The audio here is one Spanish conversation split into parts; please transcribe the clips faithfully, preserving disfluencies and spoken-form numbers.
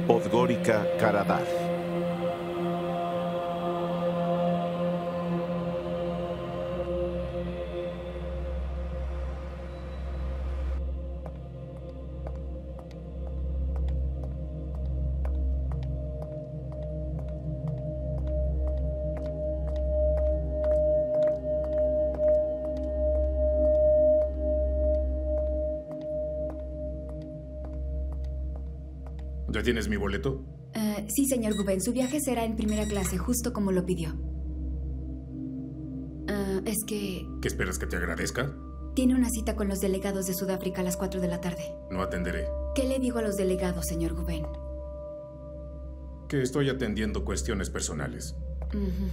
Podgorica Karadar. ¿Ya tienes mi boleto? Uh, sí, señor Guben. Su viaje será en primera clase, justo como lo pidió. Uh, es que... ¿Qué esperas que te agradezca? Tiene una cita con los delegados de Sudáfrica a las cuatro de la tarde. No atenderé. ¿Qué le digo a los delegados, señor Guben? Que estoy atendiendo cuestiones personales. Uh-huh.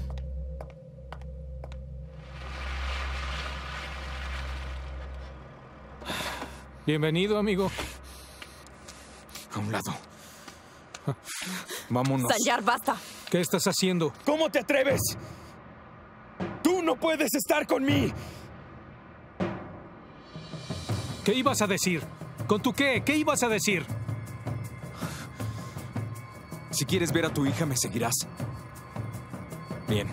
Bienvenido, amigo. A un lado. Vámonos. Sanjar, basta. ¿Qué estás haciendo? ¿Cómo te atreves? ¡Tú no puedes estar con mí! ¿Qué ibas a decir? ¿Con tu qué? ¿Qué ibas a decir? Si quieres ver a tu hija, me seguirás. Bien.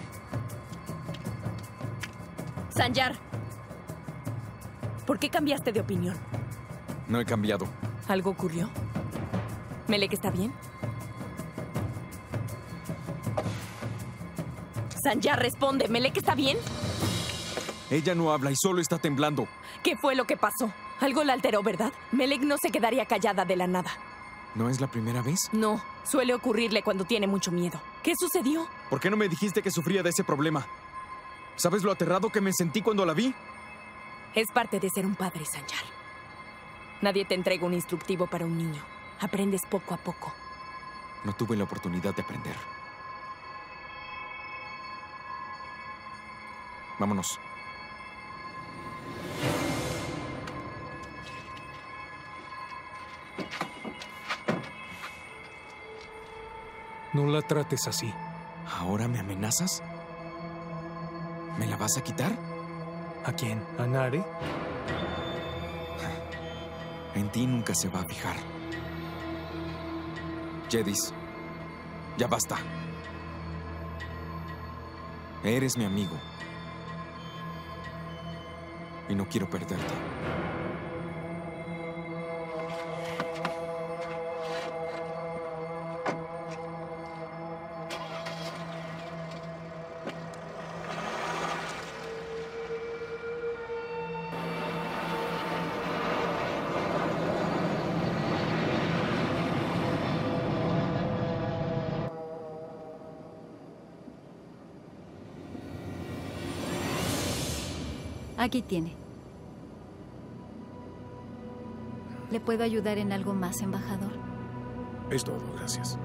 Sanjar, ¿por qué cambiaste de opinión? No he cambiado. ¿Algo ocurrió? ¿Melek está bien? Sanjar, responde. ¿Melek está bien? Ella no habla y solo está temblando. ¿Qué fue lo que pasó? Algo la alteró, ¿verdad? Melek no se quedaría callada de la nada. ¿No es la primera vez? No, suele ocurrirle cuando tiene mucho miedo. ¿Qué sucedió? ¿Por qué no me dijiste que sufría de ese problema? ¿Sabes lo aterrado que me sentí cuando la vi? Es parte de ser un padre, Sanjar. Nadie te entrega un instructivo para un niño. Aprendes poco a poco. No tuve la oportunidad de aprender. Vámonos. No la trates así. ¿Ahora me amenazas? ¿Me la vas a quitar? ¿A quién? ¿A Nare? En ti nunca se va a fijar. Jedis, ya basta. Eres mi amigo. Y no quiero perderte. Aquí tiene. ¿Le puedo ayudar en algo más, embajador? Es todo, gracias.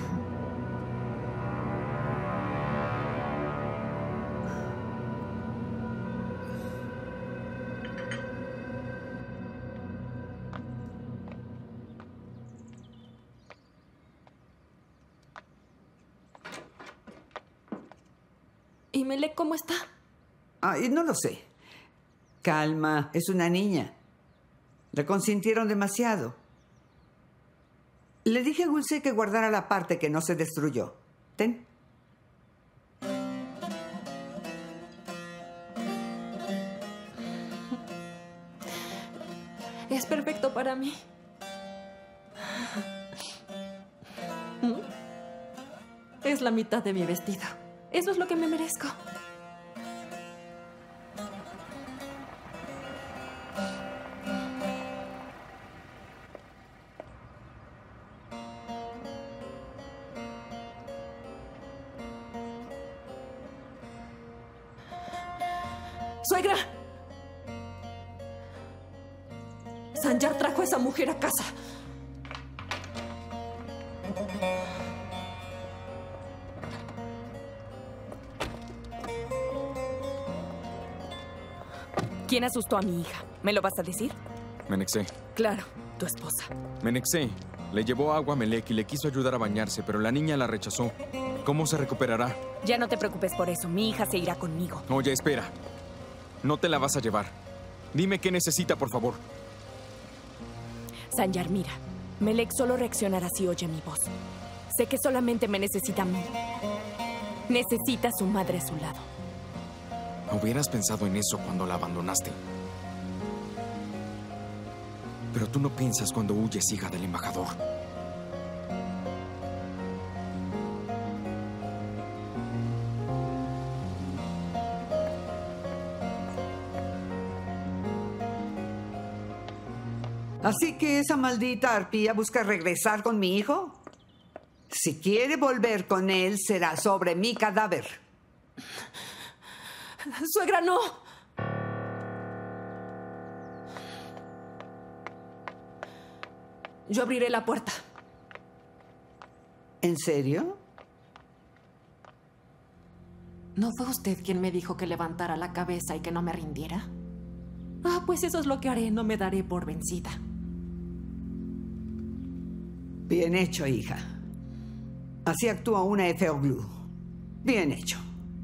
¿Y Melek cómo está? Ay, no lo sé. Calma, es una niña. La consintieron demasiado. Le dije a Gulse que guardara la parte que no se destruyó. Ten. Es perfecto para mí. Es la mitad de mi vestido. Eso es lo que me merezco. ¡Suegra! Sanjar trajo a esa mujer a casa. ¿Quién asustó a mi hija? ¿Me lo vas a decir? Menexé. Claro, tu esposa. Menexé. Le llevó agua a Melek y le quiso ayudar a bañarse, pero la niña la rechazó. ¿Cómo se recuperará? Ya no te preocupes por eso. Mi hija se irá conmigo. Oye, espera. No te la vas a llevar. Dime qué necesita, por favor. Sanjar, mira. Melek solo reaccionará si oye mi voz. Sé que solamente me necesita a mí. Necesita a su madre a su lado. Hubieras pensado en eso cuando la abandonaste. Pero tú no piensas cuando huyes, hija del embajador. ¿Así que esa maldita arpía busca regresar con mi hijo? Si quiere volver con él, será sobre mi cadáver. ¡Suegra, no! Yo abriré la puerta. ¿En serio? ¿No fue usted quien me dijo que levantara la cabeza y que no me rindiera? Ah, pues eso es lo que haré. No me daré por vencida. Bien hecho, hija. Así actúa una Efeoglu. Bien hecho.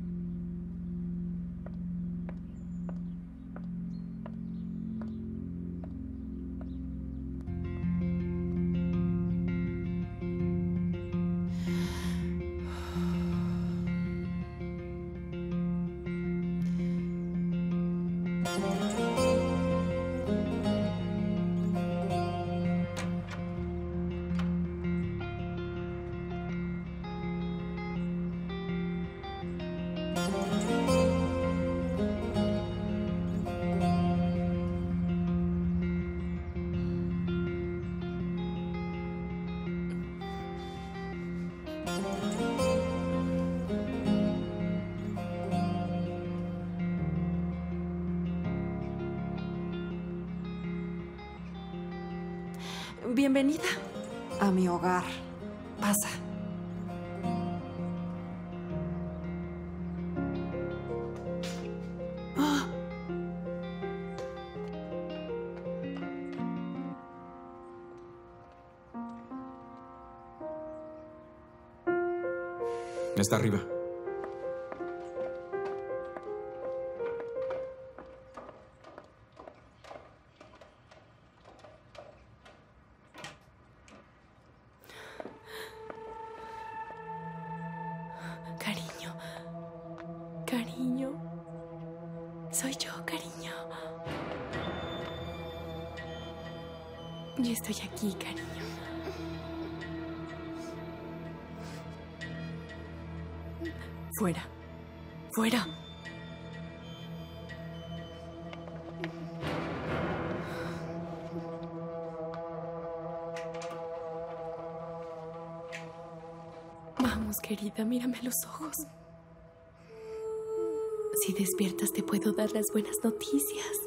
Bienvenida a mi hogar. Pasa. ¡Ah! Está arriba. Cariño. Cariño. Soy yo, cariño. Yo estoy aquí, cariño. Fuera. Fuera. Vamos, querida, mírame a los ojos. Si despiertas, te puedo dar las buenas noticias.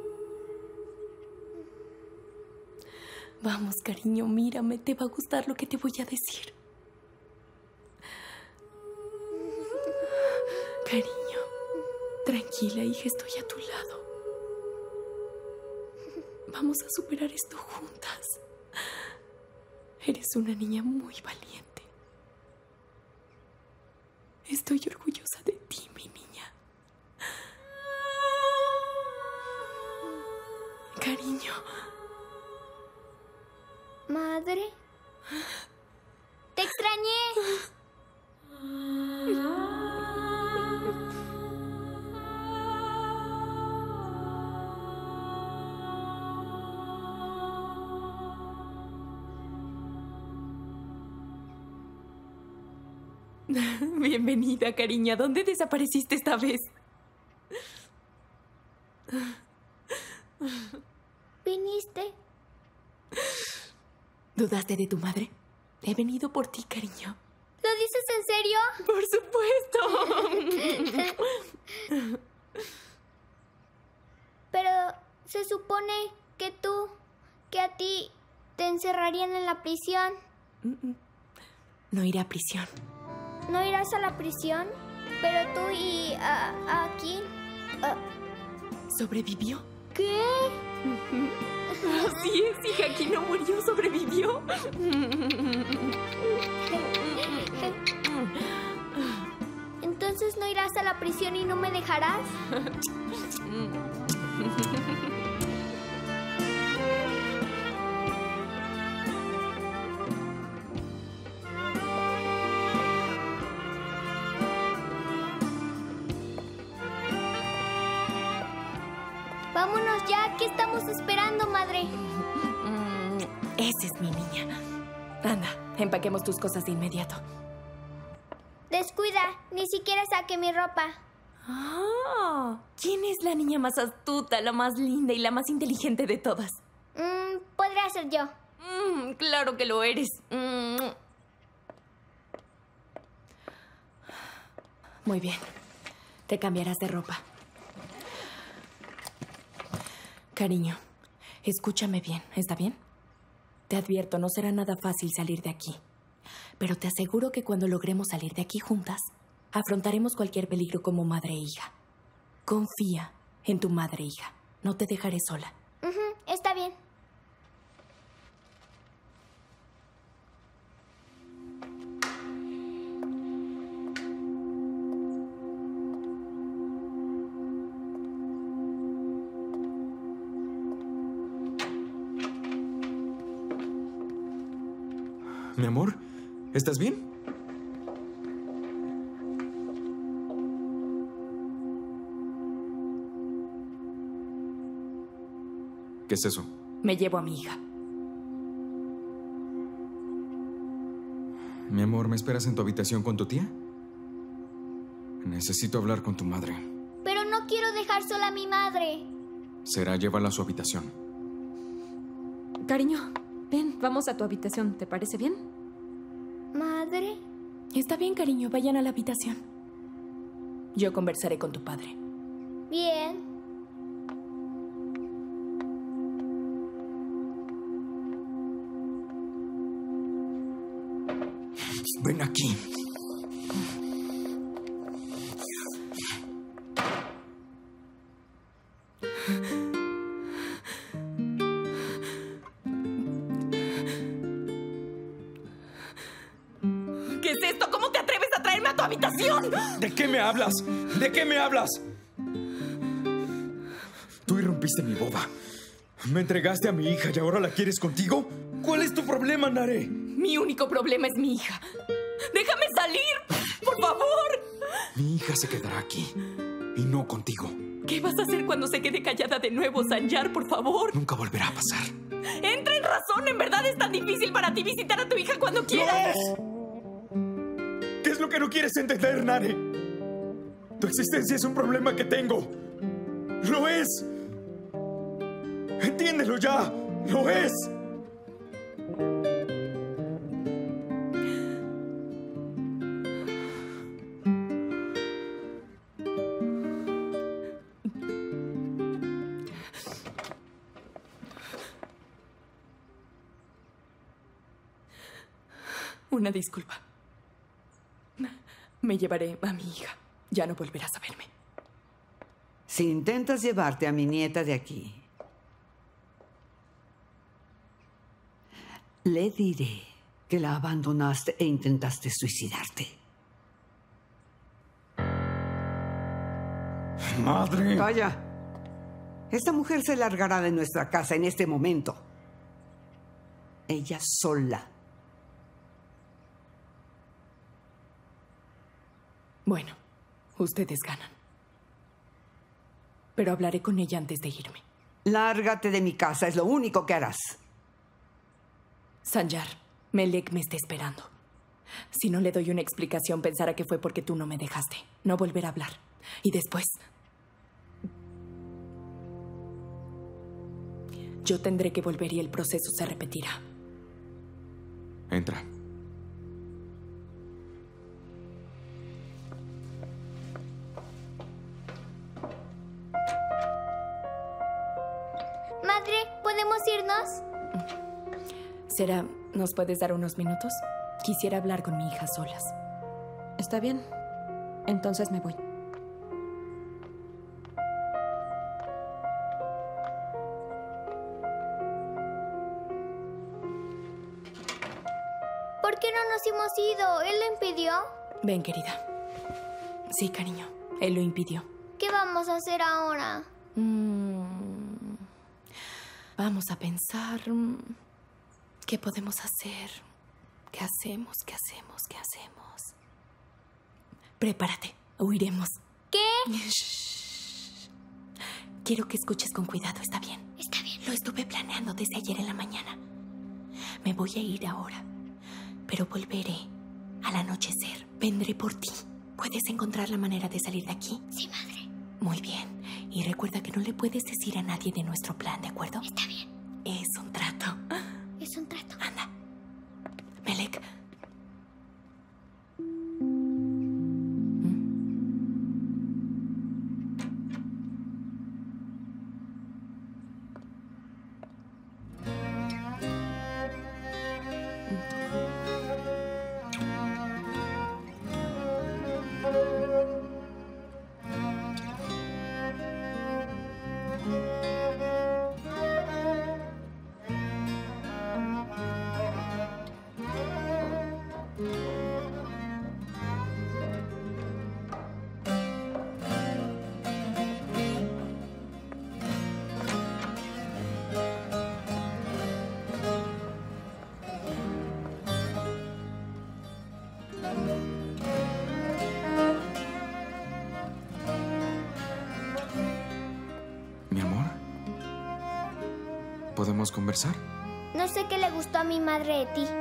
Vamos, cariño, mírame, te va a gustar lo que te voy a decir. Cariño, tranquila, hija, estoy a tu lado. Vamos a superar esto juntas. Eres una niña muy valiente. Estoy orgullosa de ti, mi niña. Cariño. Madre. Te extrañé. Bienvenida, cariña. ¿Dónde desapareciste esta vez? ¿Viniste? ¿Dudaste de tu madre? He venido por ti, cariño. ¿Lo dices en serio? ¡Por supuesto! Pero se supone que tú, que a ti te encerrarían en la prisión. No iré a prisión. ¿No irás a la prisión? Pero tú y a, a aquí... a- ¿Sobrevivió? ¿Qué? Así es, hija, aquí no murió, sobrevivió. Entonces no irás a la prisión y no me dejarás. Vámonos ya. ¿Qué estamos esperando, madre? Mm, esa es mi niña. Anda, empaquemos tus cosas de inmediato. Descuida. Ni siquiera saqué mi ropa. Ah, ¿quién es la niña más astuta, la más linda y la más inteligente de todas? Mm, podría ser yo. Mm, claro que lo eres. Mm. Muy bien. Te cambiarás de ropa. Cariño, escúchame bien, ¿está bien? Te advierto, no será nada fácil salir de aquí. Pero te aseguro que cuando logremos salir de aquí juntas, afrontaremos cualquier peligro como madre e hija. Confía en tu madre e hija. No te dejaré sola. Uh-huh, está bien. Mi amor, ¿estás bien? ¿Qué es eso? Me llevo a mi hija. Mi amor, ¿me esperas en tu habitación con tu tía? Necesito hablar con tu madre. Pero no quiero dejar sola a mi madre. Será, llévala a su habitación. Cariño, ven, vamos a tu habitación. ¿Te parece bien? ¿Madre? Está bien, cariño. Vayan a la habitación. Yo conversaré con tu padre. Bien. Ven aquí. ¿Qué es esto? ¿Cómo te atreves a traerme a tu habitación? ¿De qué me hablas? ¿De qué me hablas? Tú irrumpiste mi boda. Me entregaste a mi hija y ahora la quieres contigo. ¿Cuál es tu problema, Nare? Mi único problema es mi hija. ¡Déjame salir! ¡Por favor! Mi hija se quedará aquí y no contigo. ¿Qué vas a hacer cuando se quede callada de nuevo, Sanjar? Por favor. Nunca volverá a pasar. Entra en razón. ¿En verdad es tan difícil para ti visitar a tu hija cuando quieras? ¿Qué es lo que no quieres entender, Nare? Tu existencia es un problema que tengo. ¡Lo es! ¡Entiéndelo ya! ¡Lo es! Una disculpa. Me llevaré a mi hija. Ya no volverás a verme. Si intentas llevarte a mi nieta de aquí, le diré que la abandonaste e intentaste suicidarte. ¡Madre! Calla. Esta mujer se largará de nuestra casa en este momento. Ella sola. Bueno, ustedes ganan. Pero hablaré con ella antes de irme. Lárgate de mi casa, es lo único que harás. Sanjar, Melek me está esperando. Si no le doy una explicación, pensará que fue porque tú no me dejaste. No volverá a hablar. Y después, yo tendré que volver y el proceso se repetirá. Entra. Madre, ¿podemos irnos? Será, ¿nos puedes dar unos minutos? Quisiera hablar con mi hija solas. Está bien. Entonces me voy. ¿Por qué no nos hemos ido? ¿Él lo impidió? Ven, querida. Sí, cariño. Él lo impidió. ¿Qué vamos a hacer ahora? Mm. Vamos a pensar... ¿Qué podemos hacer? ¿Qué hacemos? ¿Qué hacemos? ¿Qué hacemos? Prepárate. Huiremos. ¿Qué? Shh. quiero que escuches con cuidado, ¿está bien? Está bien. Lo estuve planeando desde ayer en la mañana. Me voy a ir ahora, pero volveré al anochecer. Vendré por ti. ¿Puedes encontrar la manera de salir de aquí? Sí, madre. Muy bien. Y recuerda que no le puedes decir a nadie de nuestro plan, ¿de acuerdo? Está bien. Es un trato. Es un trato. Anda. Melek. Mi amor, ¿podemos conversar? No sé qué le gustó a mi madre de ti.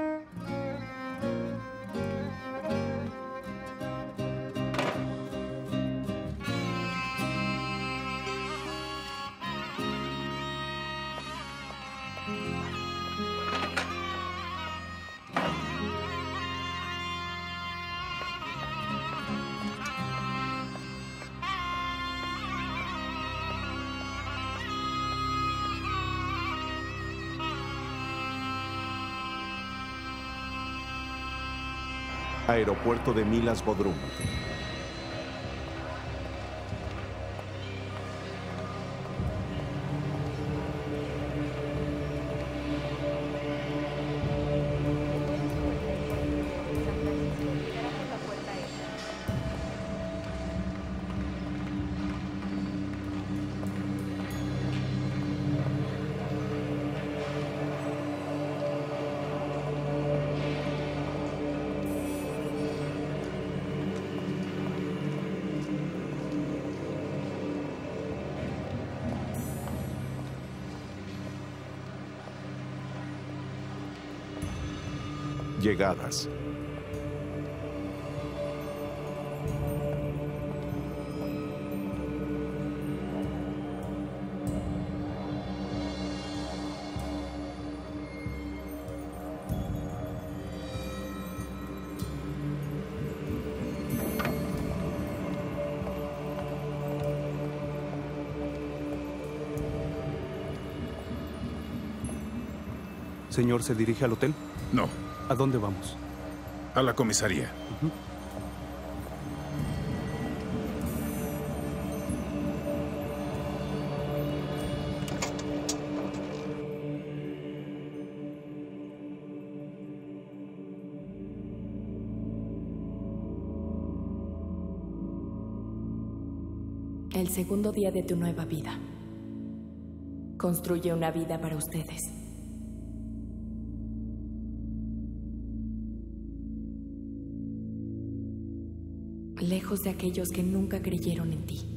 Aeropuerto de Milas Bodrum. Llegadas. Señor, ¿se dirige al hotel? No. ¿A dónde vamos? A la comisaría. Uh-huh. El segundo día de tu nueva vida. Construye una vida para ustedes. Lejos de aquellos que nunca creyeron en ti.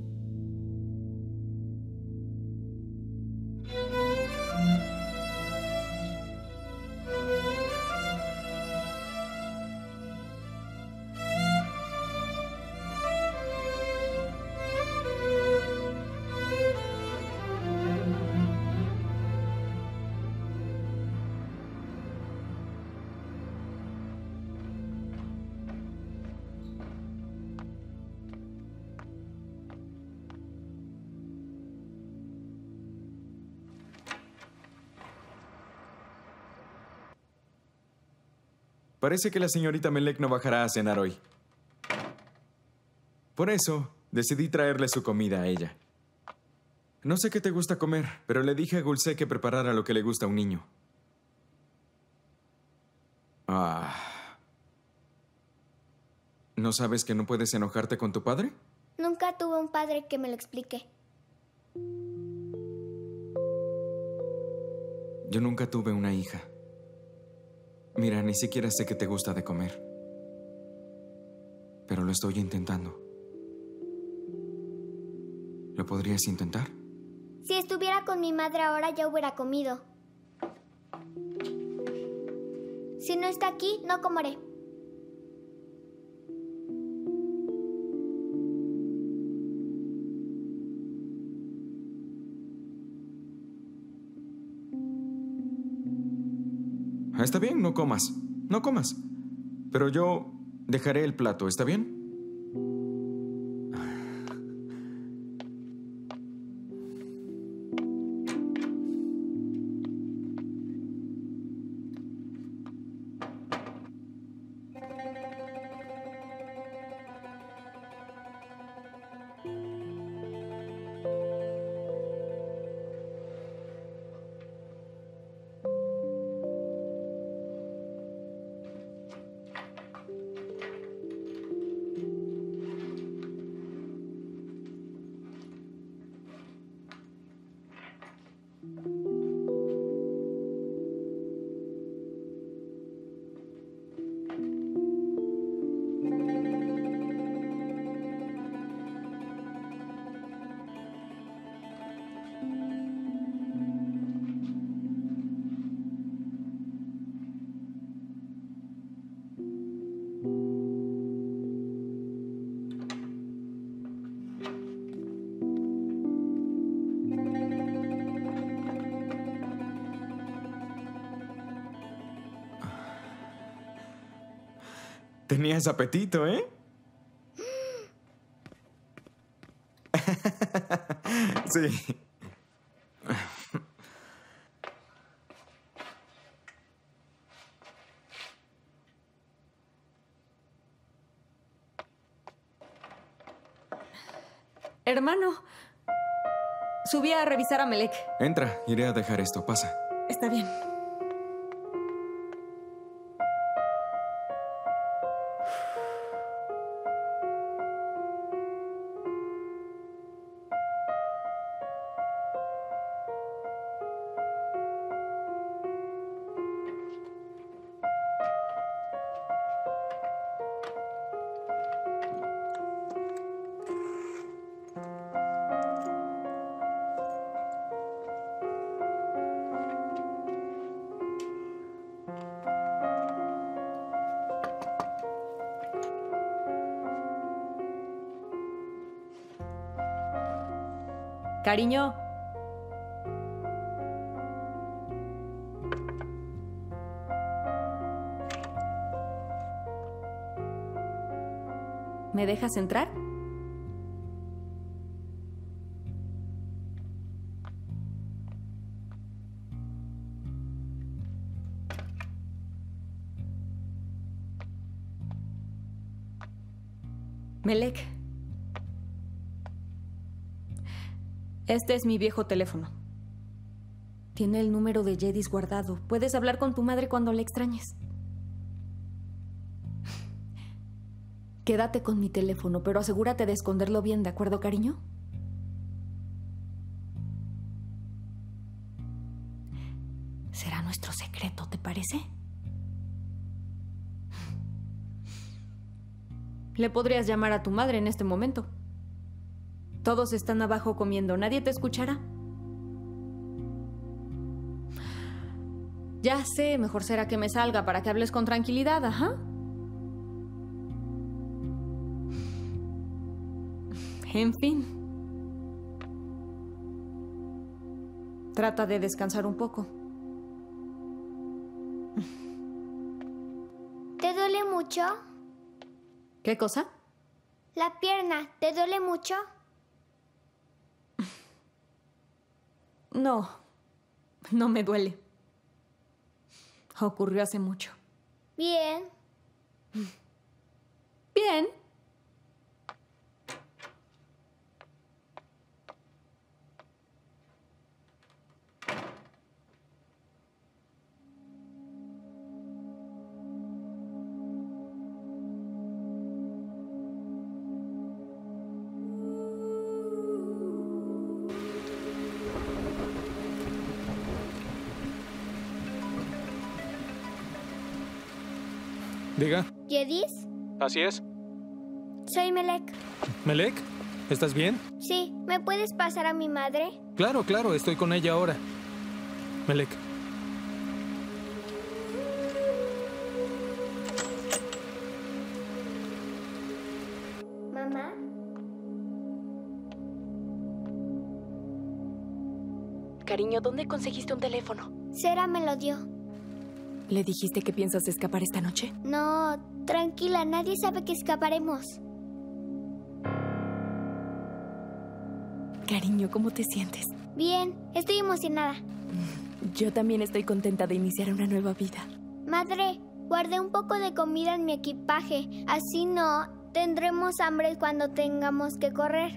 Parece que la señorita Melek no bajará a cenar hoy. Por eso, decidí traerle su comida a ella. No sé qué te gusta comer, pero le dije a Gulse que preparara lo que le gusta a un niño. Ah. ¿No sabes que no puedes enojarte con tu padre? Nunca tuve un padre que me lo explique. Yo nunca tuve una hija. Mira, ni siquiera sé qué te gusta de comer. Pero lo estoy intentando. ¿Lo podrías intentar? Si estuviera con mi madre ahora ya hubiera comido. Si no está aquí, no comeré. Está bien, no comas. No comas. Pero yo dejaré el plato, ¿está bien? Tenías apetito, ¿eh? Sí. Hermano, subí a revisar a Melek. Entra, iré a dejar esto. Pasa. Está bien. Cariño. ¿Me dejas entrar? Melek. Este es mi viejo teléfono. Tiene el número de Jedis guardado. Puedes hablar con tu madre cuando la extrañes. Quédate con mi teléfono, pero asegúrate de esconderlo bien, ¿de acuerdo, cariño? Será nuestro secreto, ¿te parece? Le podrías llamar a tu madre en este momento. Todos están abajo comiendo. ¿Nadie te escuchará? Ya sé, mejor será que me salga para que hables con tranquilidad, ajá. En fin. Trata de descansar un poco. ¿Te duele mucho? ¿Qué cosa? La pierna, ¿te duele mucho? No, no me duele. Ocurrió hace mucho. Bien. Bien. Diga. ¿Jedis? Así es. Soy Melek. ¿Melek? ¿Estás bien? Sí, ¿me puedes pasar a mi madre? Claro, claro, estoy con ella ahora. Melek. Mamá. Cariño, ¿dónde conseguiste un teléfono? Sera me lo dio. ¿Le dijiste que piensas escapar esta noche? No, tranquila, nadie sabe que escaparemos. Cariño, ¿cómo te sientes? Bien, estoy emocionada. Yo también estoy contenta de iniciar una nueva vida. Madre, guardé un poco de comida en mi equipaje. Así no tendremos hambre cuando tengamos que correr.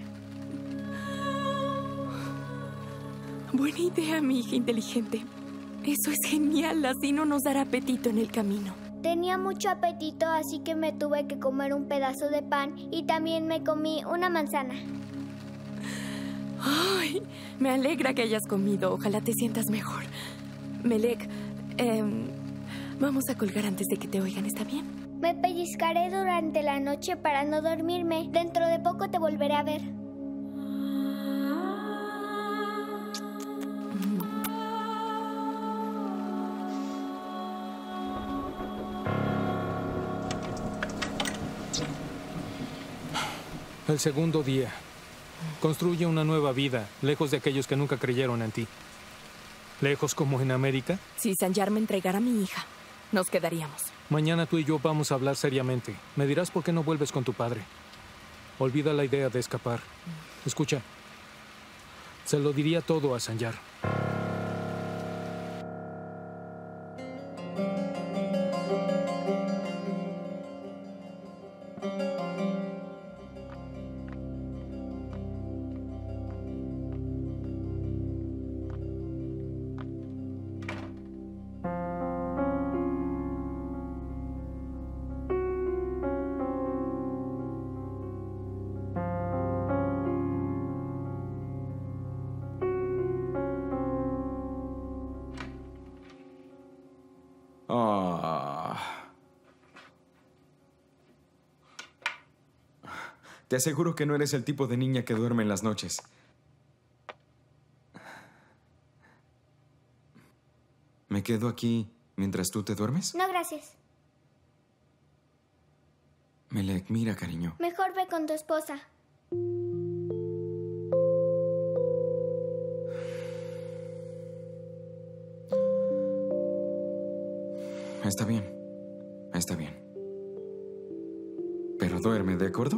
Buena idea, mi hija inteligente. Eso es genial, así no nos dará apetito en el camino. Tenía mucho apetito, así que me tuve que comer un pedazo de pan y también me comí una manzana. Ay, me alegra que hayas comido. Ojalá te sientas mejor. Melek, eh, vamos a colgar antes de que te oigan, ¿está bien? Me pellizcaré durante la noche para no dormirme. Dentro de poco te volveré a ver. El segundo día. Construye una nueva vida, lejos de aquellos que nunca creyeron en ti. ¿Lejos como en América? Si Sanjar me entregara a mi hija, nos quedaríamos. Mañana tú y yo vamos a hablar seriamente. Me dirás por qué no vuelves con tu padre. Olvida la idea de escapar. Escucha. Se lo diría todo a Sanjar. Te aseguro que no eres el tipo de niña que duerme en las noches. ¿Me quedo aquí mientras tú te duermes? No, gracias. Melek, mira, cariño. Mejor ve con tu esposa. Está bien. Está bien. Pero duerme, ¿de acuerdo?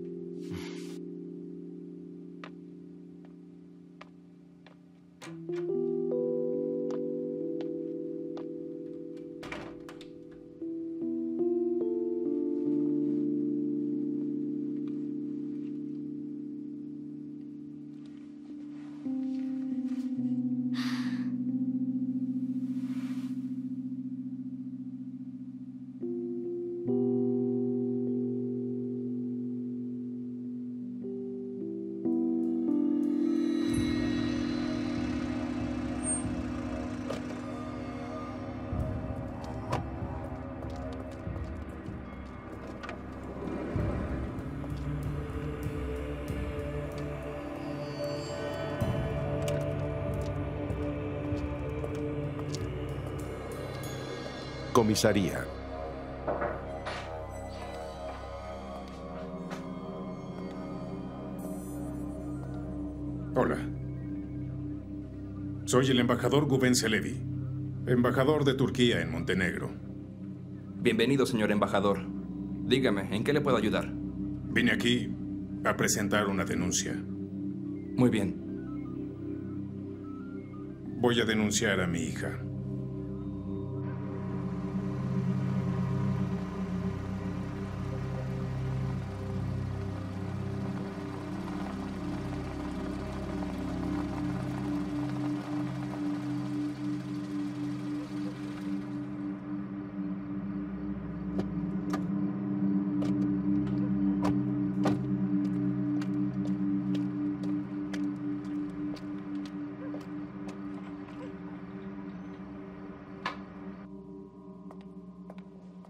Comisaría. Hola. Soy el embajador Guven Celebi, embajador de Turquía en Montenegro. Bienvenido, señor embajador. Dígame, ¿en qué le puedo ayudar? Vine aquí a presentar una denuncia. Muy bien. Voy a denunciar a mi hija.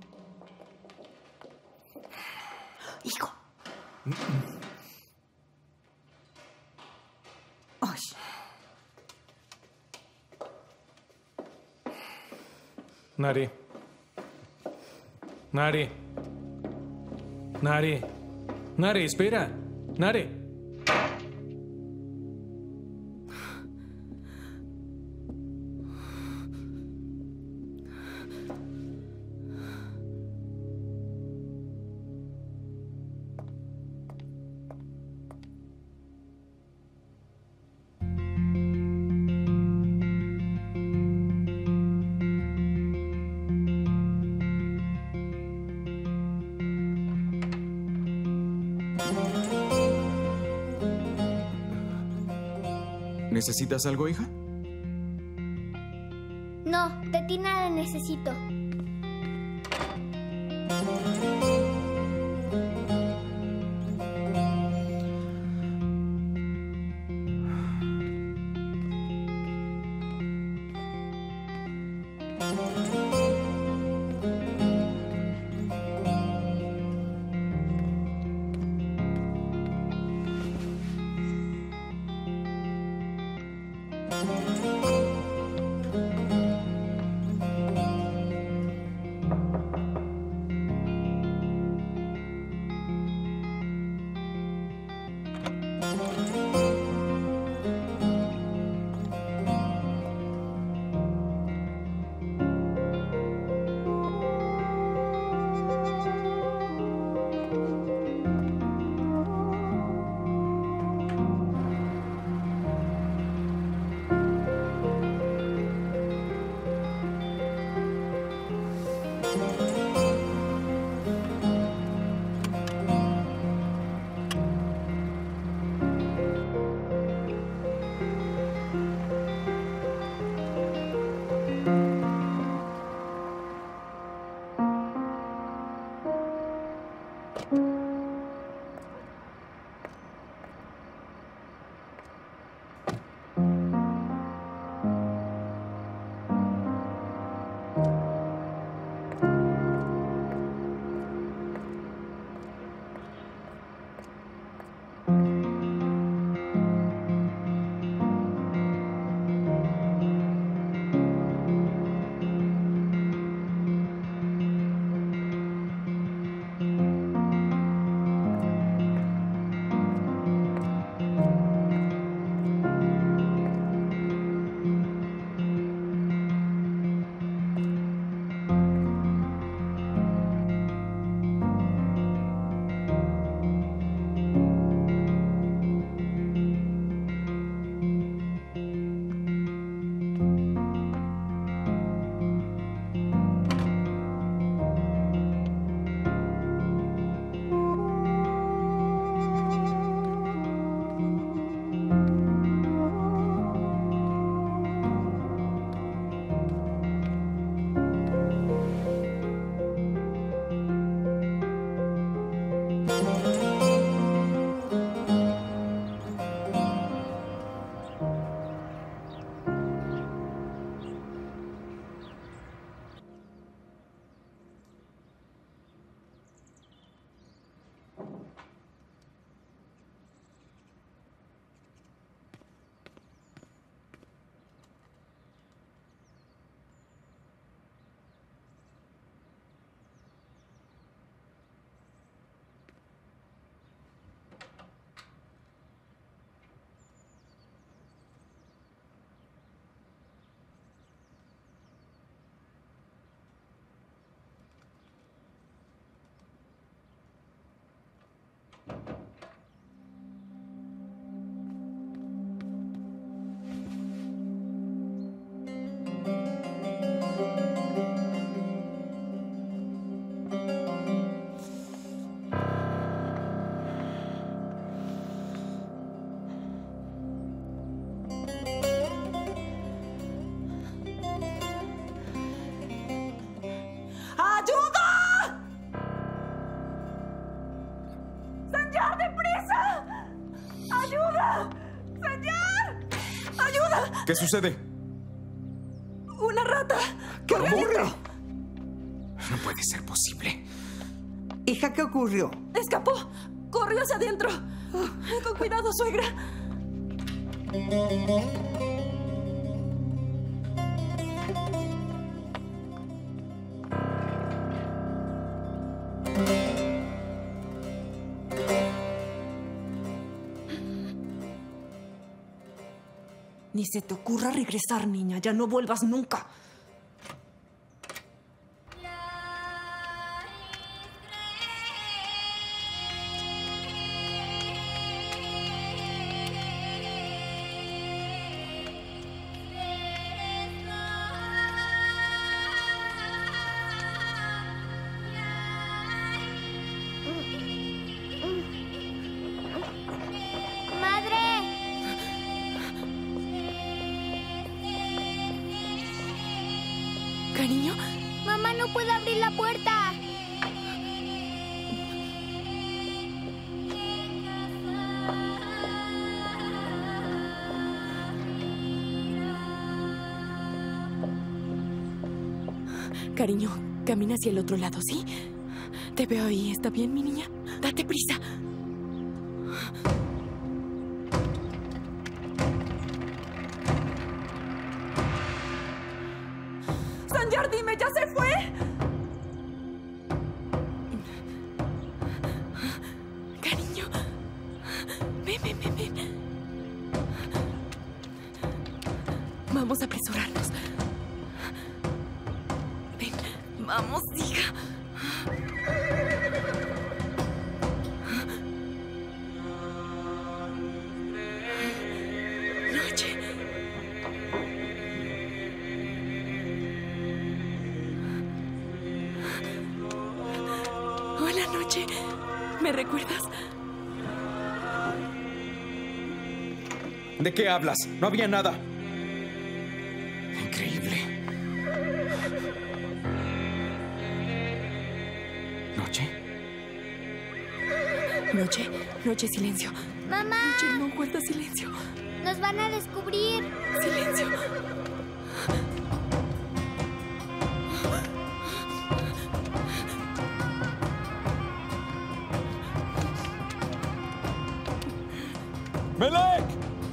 Hijo. Nare. Nare. Nare. Nare, espera. Nare. ¿Necesitas algo, hija? No, de ti nada necesito. ¿Qué sucede? ¡Una rata! ¿Qué ocurre? No puede ser posible. Hija, ¿qué ocurrió? ¡Escapó! ¡Corrió hacia adentro! Con cuidado, suegra. Ni se te ocurra regresar, niña. Ya no vuelvas nunca. Cariño. Mamá, no puedo abrir la puerta. Cariño, camina hacia el otro lado, ¿sí? Te veo ahí. ¿Está bien, mi niña? Date prisa. Sanjar, dime, ¿ya se fue? Cariño. Ven, ven, ven, ven. Vamos a apresurarnos. Ven, vamos, hija. Noche. Hola, Noche. ¿Me recuerdas? ¿De qué hablas? No había nada. Increíble. ¿Noche? Noche, Noche, silencio. ¡Mamá! Noche, no, guarda silencio. Nos van a descubrir. Silencio. ¡Melek!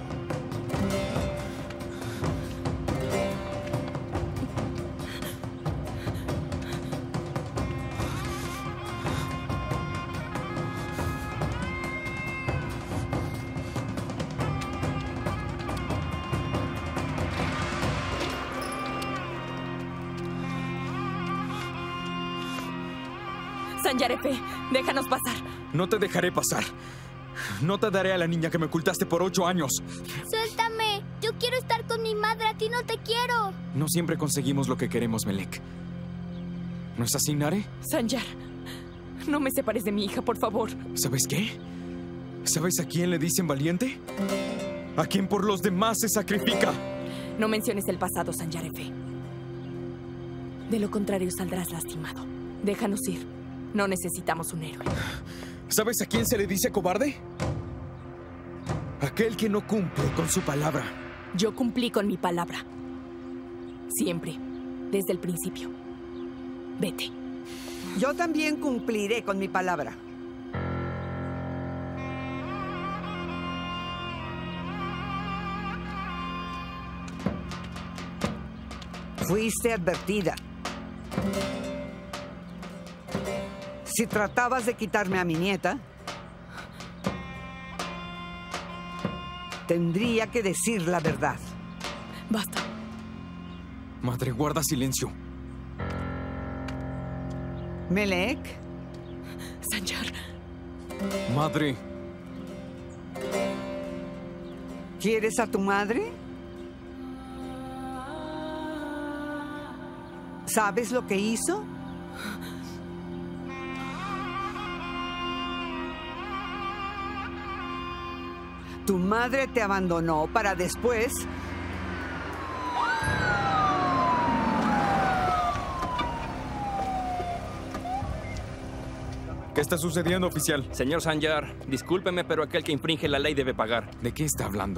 Sanjarefe, déjanos pasar. No te dejaré pasar. No te daré a la niña que me ocultaste por ocho años. Suéltame. Yo quiero estar con mi madre. A ti no te quiero. No siempre conseguimos lo que queremos, Melek. ¿No es así, Nare? Sanjar, no me separes de mi hija, por favor. ¿Sabes qué? ¿Sabes a quién le dicen valiente? A quien por los demás se sacrifica. No menciones el pasado, Sanjarefe. De lo contrario, saldrás lastimado. Déjanos ir. No necesitamos un héroe. ¿Sabes a quién se le dice cobarde? Aquel que no cumple con su palabra. Yo cumplí con mi palabra. Siempre. Desde el principio. Vete. Yo también cumpliré con mi palabra. Fuiste advertida. Si tratabas de quitarme a mi nieta, tendría que decir la verdad. Basta. Madre, guarda silencio. Melek. Sanjar. Madre. ¿Quieres a tu madre? ¿Sabes lo que hizo? Tu madre te abandonó para después... ¿Qué está sucediendo, oficial? Señor Sanjar, discúlpeme, pero aquel que infringe la ley debe pagar. ¿De qué está hablando?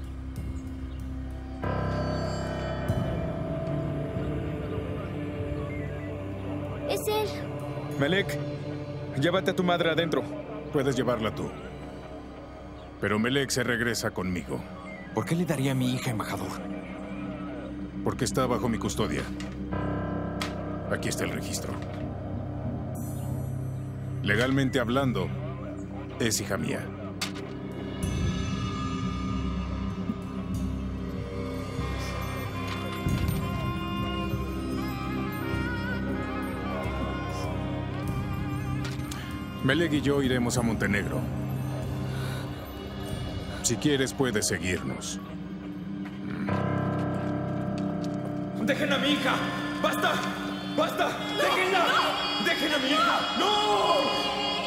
Es él. Melek, llévate a tu madre adentro. Puedes llevarla tú. Pero Melek se regresa conmigo. ¿Por qué le daría a mi hija, embajador? Porque está bajo mi custodia. Aquí está el registro. Legalmente hablando, es hija mía. Melek y yo iremos a Montenegro. Si quieres, puedes seguirnos. ¡Dejen a mi hija! ¡Basta! ¡Basta! ¡Déjenla! ¡Dejen a mi hija! ¡No!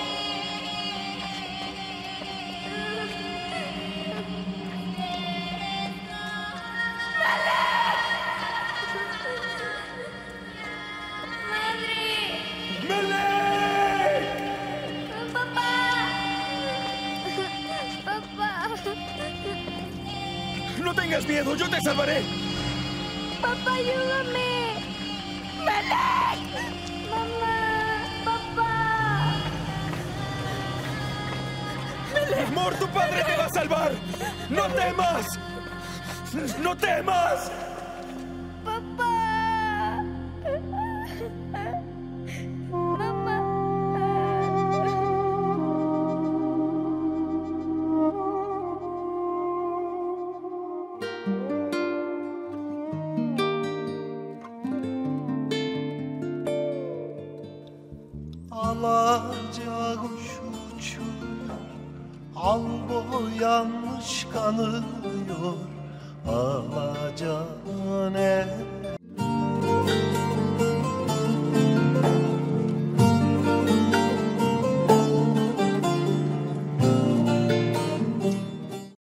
¡No tengas miedo! ¡Yo te salvaré! ¡Papá, ayúdame! ¡Melek! ¡Mamá! ¡Papá! ¡Melek! ¡Mor, tu padre te va a salvar! ¡No temas! ¡No temas! ¡Papá! ¡Mamá! Alaca kuş uçuyor, al boyanmış kanıyor. Alaca ne